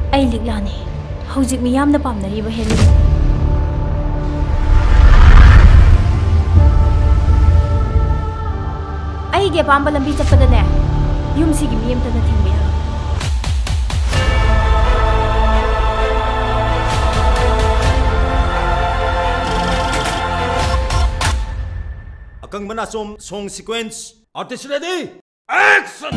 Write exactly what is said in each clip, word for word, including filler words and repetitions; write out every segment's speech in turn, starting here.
ꯑꯩ ꯂꯤꯛꯂꯥꯅꯤ ꯍꯧꯖꯤꯛ ꯃꯤꯌꯥꯝꯅ ꯄꯥꯝꯅꯔꯤꯕ ꯍꯦꯔꯣꯏꯟ ꯑꯩꯒꯤ ꯑꯄꯥꯝꯕ ꯂꯝꯕꯤ ꯆꯠꯄꯗꯅꯦ ꯌꯨꯝꯁꯤꯒꯤ ꯃꯤ ꯑꯃꯇꯅ ꯊꯤꯡꯕ ꯌꯥꯔꯣꯏ ꯑꯀꯪꯕꯅ some song sequence artist ready action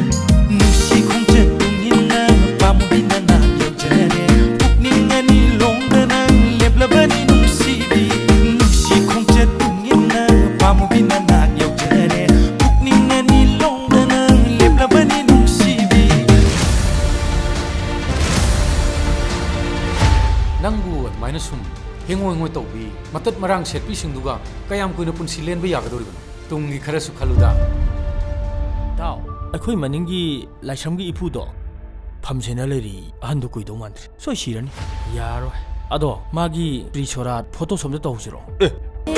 ꯅꯪꯕꯨ ꯑꯗꯨꯃꯥꯏꯅ ꯁꯨꯝ ꯍꯦꯡꯉꯣꯏ ꯍꯦꯡꯉꯣꯏ ꯇꯧꯕꯤ ꯃꯇꯠ ꯃꯔꯥꯡ ꯁꯦꯠꯄꯤꯁꯤꯡꯗꯨꯒ ꯀꯌꯥꯝ ꯀꯨꯏꯅ ꯄꯨꯟꯁꯤ ꯂꯦꯟꯕ ꯌꯥꯒꯗꯧꯔꯤꯕꯅꯣ ꯇꯨꯡꯒꯤ ꯈꯔꯁꯨ ꯈꯜꯂꯨꯗ ꯇꯥꯎ ꯑꯩꯈꯣꯏ ꯃꯅꯤꯡꯒꯤ ꯂꯥꯏꯁ꯭ꯔꯝꯒꯤ ꯏꯄꯨꯗꯣ ꯐꯝꯁꯦꯅ ꯂꯩꯔꯤ ꯑꯍꯟꯗꯣ ꯀꯨꯏꯗꯧ ꯃꯥꯟꯗ꯭ꯔꯦ ꯁꯣꯏ ꯁꯤꯔꯅꯤ ꯌꯥꯔꯣꯏ ꯑꯗꯣ ꯃꯥꯒꯤ ꯄ꯭ꯔꯤꯁꯣꯔꯥꯠ ꯐꯣꯇꯣ ꯁꯣꯝꯗ ꯇꯧꯁꯤꯔꯣ ꯑꯦ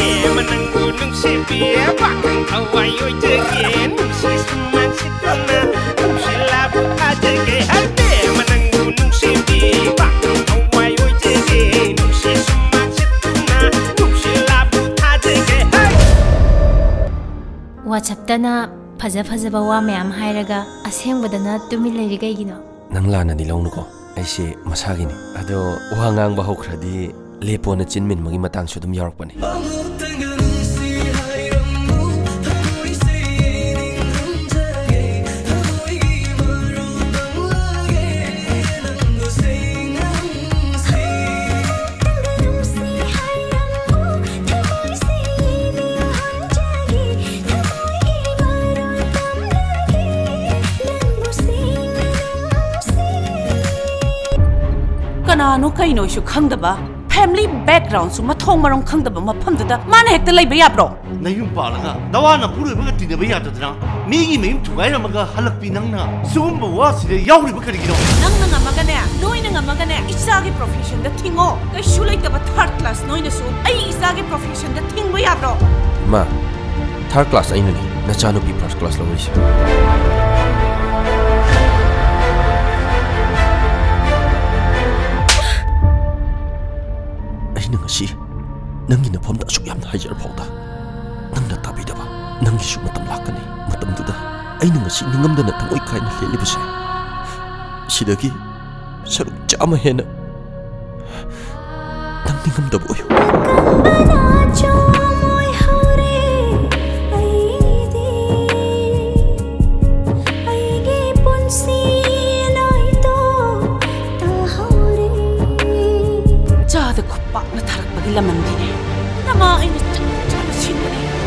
WhatsAppꯇꯅ ꯐꯖ ꯐꯖꯕ ꯋꯥ ꯃꯌꯥꯝ ꯍꯥꯏꯔꯒ ꯑꯁꯦꯡꯕꯗꯅ ꯇꯨꯃꯤꯟ ꯂꯩꯔꯤ ꯀꯩꯒꯤꯅꯣ ꯅꯪ ꯂꯥꯟꯅꯗꯤ ꯂꯧꯅꯨꯀꯣ ꯑꯩꯁꯦ ꯃꯁꯥꯒꯤꯅꯤ ꯑꯗꯣ ꯋꯥ ꯉꯥꯡꯕ ꯍꯧꯈ꯭ꯔꯗꯤ ꯂꯦꯞꯄꯣꯅ ꯆꯤꯟꯃꯤꯟꯕꯒꯤ ꯃꯇꯥꯡꯁꯨ ꯑꯗꯨꯝ ꯌꯥꯎꯔꯛꯄꯅꯤ ꯀꯅꯥꯅꯣ ꯀꯩꯅꯣꯁꯨ ꯈꯪꯗꯕ ꯐꯦꯃꯤꯂꯤ ꯕꯦꯛꯒ꯭ꯔꯥꯎꯟꯁꯨ ꯃꯊꯣꯡ ꯃꯔꯝ ꯈꯪꯗꯕ ꯃꯐꯝꯗꯨꯗ ꯃꯥꯅ ꯍꯦꯛꯇ ꯂꯩꯕ ꯌꯥꯕ꯭ꯔꯣ ꯅꯌꯨꯝ ꯄꯥꯜꯂꯒ ꯅꯋꯥꯅ ꯄꯨꯔꯣꯏꯕꯒ ꯇꯤꯟꯅꯕ ꯌꯥꯗꯗꯅ ꯃꯤꯒꯤ ꯃꯌꯨꯝ ꯊꯨꯒꯥꯏꯔꯝꯃꯒ ꯍꯜꯂꯛꯄꯤ ꯅꯪꯅ ꯁꯤꯒꯨꯝꯕ ꯋꯥꯁꯤꯗ ꯌꯥꯎꯔꯤꯕ ꯀꯔꯤꯒꯤꯅꯣ ꯅꯪꯅ ꯉꯝꯃꯒꯅꯦ ꯅꯣꯏꯅ ꯉꯝꯃꯒꯅꯦ ꯏꯆꯥꯒꯤ ꯄ꯭ꯔꯣꯐꯦꯁꯟꯗ ꯊꯤꯡꯉꯣ ꯀꯩꯁꯨ ꯂꯩꯇꯕ ꯊꯥꯔꯠ ꯀ꯭ꯂꯥꯁ ꯅꯣꯏꯅꯁꯨ ꯑꯩ ꯏꯆꯥꯒꯤ ꯄ꯭ꯔꯣꯐꯦꯁꯟꯗ ꯊꯤꯡꯕ ꯌꯥꯕ꯭ꯔꯣ ꯏꯃꯥ ꯊꯥꯔꯠ ꯀ꯭ꯂꯥꯁ ꯑꯩꯅꯅꯤ ꯅꯆꯥꯅꯨꯄꯤ ꯐꯥꯔꯁꯠ ꯀ꯭ꯂꯥꯁ ꯂꯧꯔꯤꯁꯦ ꯑꯩꯅ ꯉꯁꯤ ꯅꯪꯒꯤ ꯅꯐꯝꯗ ꯑꯁꯨꯛ ꯌꯥꯝꯅ ꯍꯥꯏꯖꯔꯐꯥꯎꯗ ꯅꯪꯅ ꯇꯥꯕꯤꯗꯕ ꯅꯪꯒꯤꯁꯨ ꯃꯇꯝ ꯂꯥꯛꯀꯅꯤ ꯃꯇꯝꯗꯨꯗ ꯑꯩꯅ ꯉꯁꯤ ꯅꯤꯡꯉꯝꯗꯅ ꯊꯃꯣꯏ ꯀꯥꯏꯅ ꯂꯦꯜꯂꯤꯕꯁꯦ ꯁꯤꯗꯒꯤ ꯁꯔꯨꯛ ꯆꯥꯝꯃ ꯍꯦꯟꯅ ꯅꯪ ꯅꯤꯡꯉꯝꯗꯕ ꯑꯣꯏꯌꯨ ꯆꯥꯗ ꯈꯨꯄꯥꯛꯅ ꯊꯥꯔꯛꯄꯒꯤ ꯂꯃꯟꯗꯤꯅꯦ ꯅꯃꯥ ꯑꯩꯅ ꯆꯞ ꯆꯥꯅ ꯁꯤꯟꯕꯅꯦ